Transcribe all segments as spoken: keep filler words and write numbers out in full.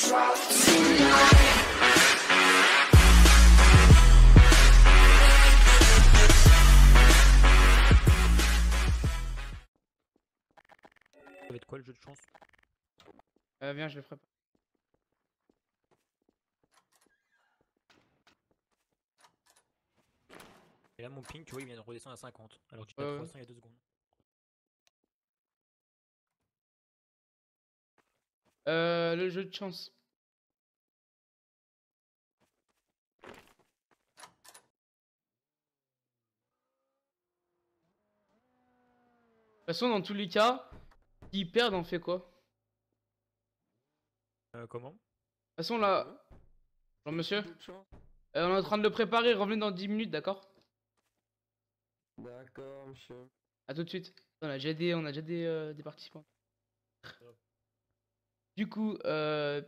Ça va être quoi le jeu de chance? Euh, viens, je le ferai pas. Et là mon ping, tu vois, il vient de redescendre à cinquante. Alors que j'étais Ouais, à ouais. trois cents il y a deux secondes. Euh, le jeu de chance. De toute façon, dans tous les cas, s'ils perdent, on fait quoi? Euh, comment? De toute façon, là. Bonjour, monsieur. Euh, on est en train de le préparer, revenez dans dix minutes, d'accord? D'accord, monsieur. A tout de suite. On a déjà des, on a déjà des, euh, des participants. Du coup, euh...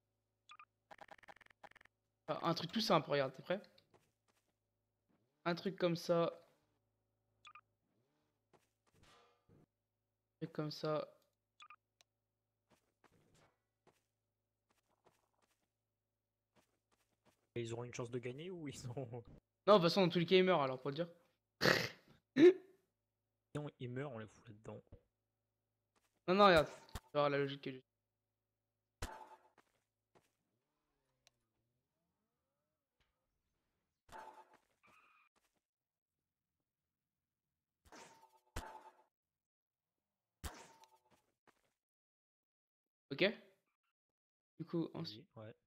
un truc tout simple, regarde, t'es prêt? Un truc comme ça. Un truc comme ça. Et ils auront une chance de gagner ou ils ont... Non, de toute façon, dans tous les cas, il meurt, alors, pour le dire. Sinon ils meurent, on les fout là-dedans. Non, non, regarde. Tu vas voir la logique que j'ai. Ok? Du coup, ensuite. Vas-y, ouais.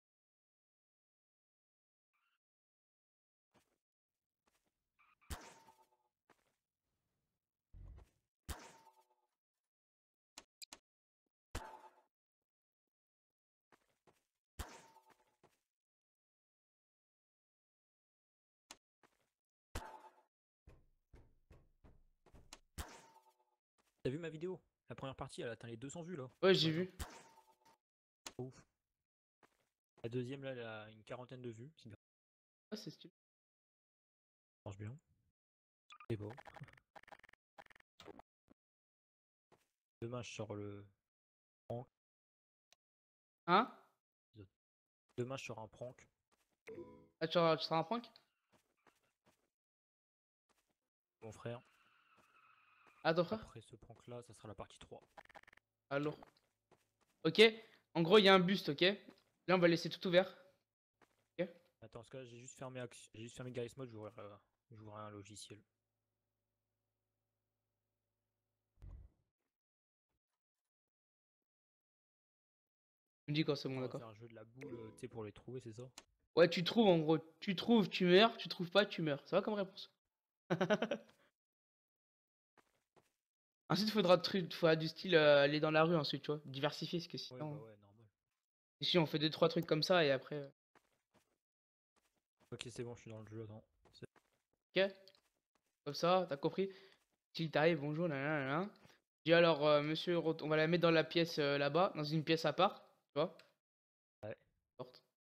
T'as vu ma vidéo? La première partie, elle a atteint les deux cents vues là. Ouais, j'ai vu. Ouf. La deuxième là, elle a une quarantaine de vues. C'est bien. Ah, c'est stylé. Ça marche bien. C'est beau. Demain, je sors le prank. Hein? Demain, je sors un prank. Ah, tu, tu seras un prank? Mon frère. Ah, ton frère? Après ce prank là, ça sera la partie trois. Alors. Ok? En gros, il y a un buste, ok? Là, on va laisser tout ouvert. Ok? Attends, parce que là, j'ai juste fermé Action- j'ai juste fermé Garry's Mod, j'ouvrirai euh, j'ouvrirai un logiciel. Tu me dis quand c'est bon, On va d'accord? faire un jeu de la boule, euh, tu sais, pour les trouver, c'est ça? Ouais, tu trouves, en gros. Tu trouves, tu meurs. Tu trouves pas, tu meurs. Ça va comme réponse? Ensuite, faudra, tru- faudra du style euh, aller dans la rue ensuite, tu vois. Diversifier, parce que Ouais, bah sinon. ouais, normal. Ici, on fait deux trois trucs comme ça et après. euh, Ok, c'est bon, je suis dans le jeu, attends. C'est- Ok? Comme ça, t'as compris? Si t'arrives, bonjour, nanana. Dis alors, euh, monsieur, ret- on va la mettre dans la pièce euh, là-bas, dans une pièce à part, tu vois? Ouais, Porte.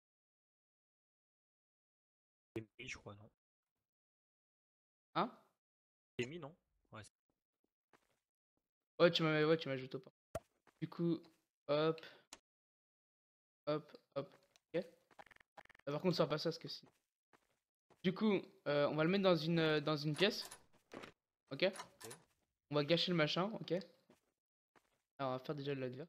c'est mis, je crois, non? Hein? C'est mis, non? Ouais, c'est- Ouais, tu m'as ouais, tu m'as ajouté au pas. Du coup, hop, hop, hop. Ok? Ah, par contre, ça va pas ça, parce que si. Du coup, euh, on va le mettre dans une, euh, dans une pièce. Ok? ok. On va gâcher le machin, ok? Alors, on va faire déjà de l'adverse.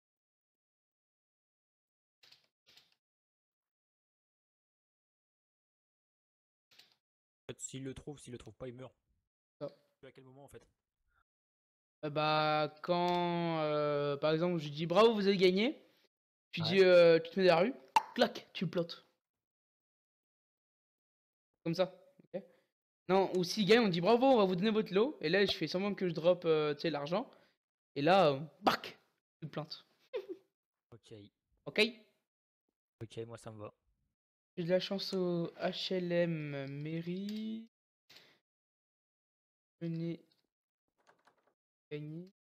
En fait, s'il le trouve, s'il le trouve pas, il meurt. Ça. À quel moment en fait? Euh, bah, quand, euh, par exemple, je dis bravo, vous avez gagné. Tu Ouais. dis, euh, tu te mets dans la rue, clac, tu plantes. Comme ça. Ok. Non, ou s'il gagne, on dit bravo, on va vous donner votre lot. Et là, je fais semblant que je drop, euh, tu sais, l'argent. Et là, euh, bac, tu plantes. Ok, Ok? ok, moi ça me va. J'ai de la chance au H L M mairie. Venez gagner.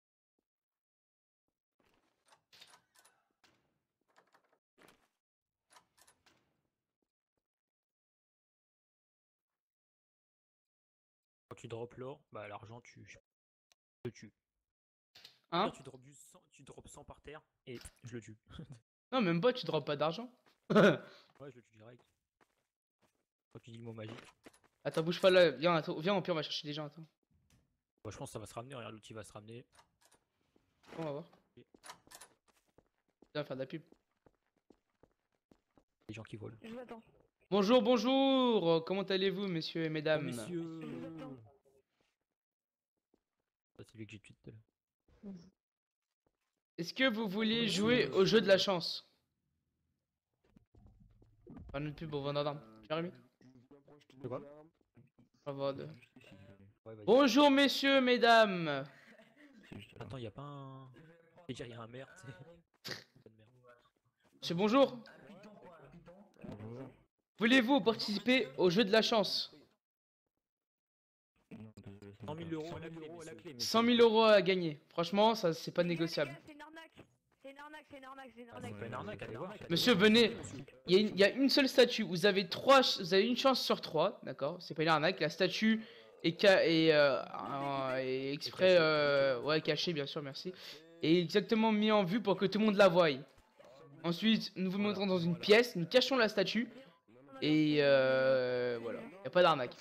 Quand tu drops l'or, bah l'argent, tu je le tue. Hein? Tu drops du cent, tu drops cent par terre et je le tue. Non, même pas, tu drops pas d'argent. Ouais, je le tue direct. Quand tu dis le mot magique. Attends, bouge pas là. Viens, attends, viens, au pire, on va chercher des gens. Attends, Bah, je pense que ça va se ramener. Regarde, l'outil va se ramener. on va voir. Ok. Viens faire de la pub. Les gens qui volent. Je vous attends. Bonjour, bonjour. Comment allez-vous, messieurs et Oh, mesdames? messieurs. Je vous attends. Ça, c'est lui que j'ai tué tout à l'heure. Est-ce que vous vouliez jouer au jeu de la chance? Pas de pub au vendeur d'armes. Tu as remis? C'est quoi? On va voir de- Ouais, vas-y. Bonjour, messieurs, mesdames. Attends, y a pas un. Et dire, y a un maire, tu sais. Pas de maire. Monsieur, bonjour. Voulez-vous participer au jeu de la chance? cent mille euros à la clé, messieurs. cent mille euros à gagner. Franchement, ça c'est pas négociable. C'est une arnaque. C'est une arnaque, c'est une arnaque, c'est une Ah, arnaque. c'est pas une arnaque, allez voir. Monsieur, venez. Il y, a une- il y a une seule statue. Vous avez trois, ch- vous avez une chance sur trois, d'accord? C'est pas une arnaque. La statue est, ca est, euh, euh, est exprès, euh, ouais, cachée, bien sûr, merci. Et exactement mis en vue pour que tout le monde la voie. Ensuite, nous vous montrons dans une pièce, nous cachons la statue et euh, voilà. Y a pas d'arnaque.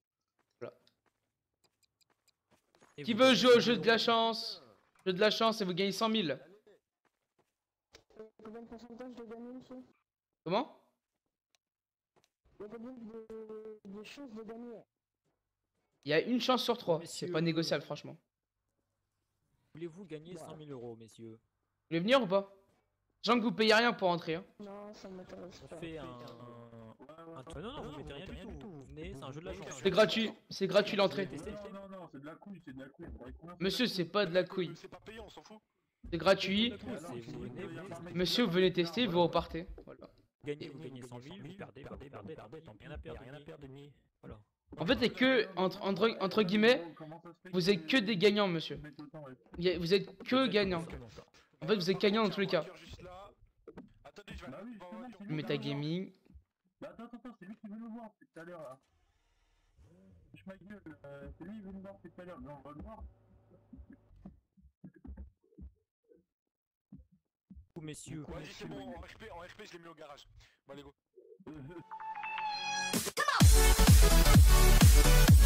Et Qui vous veut gagnez jouer au cent jeu mille de la euros. chance? Jeu de la chance et vous gagnez cent mille. Combien de pourcentage de gagner, monsieur? Comment? Il y a combien de, de chances de gagner? Il y a une chance sur trois. C'est Messieurs. pas négociable, franchement. Voulez-vous gagner cent mille euros, messieurs? Vous voulez venir ou pas? Jean que vous payez rien pour entrer. Hein. Non, ça m'intéresse On pas. fait un. un... un- Non, non, vous mettez rien du tout. Vous venez, c'est un jeu de la chance. C'est gratuit. C'est gratuit l'entrée. Non, non, non, c'est de la couille, c'est de la couille. Monsieur, c'est pas de la couille. C'est pas payant, on s'en fout. C'est gratuit. C'est vous venez, vous testez. Monsieur, vous venez tester, vous repartez. Voilà. Vous gagnez, vous gagnez cent mille, vous perdez, perdez, perdez, perdez, tant pis, rien à perdre, rien à perdre, demi. Voilà. En fait, c'est que, entre, entre, entre guillemets, vous êtes que des gagnants, monsieur. Y a- Vous êtes que gagnants. En fait, vous êtes gagnants dans tous les cas. Juste là. Attendez, je vais Bah oui, aller voir- justement, c'est lui qui Metagaming. veut- Bah attends, attends, attends, c'est lui qui veut nous voir depuis tout à l'heure là. Je ma gueule, euh, c'est lui qui veut nous voir depuis tout à l'heure, mais on va le voir. Vous, messieurs. Vas-y, c'est bon, en R P, en R P, je l'ai mis au garage. Bon, allez, go.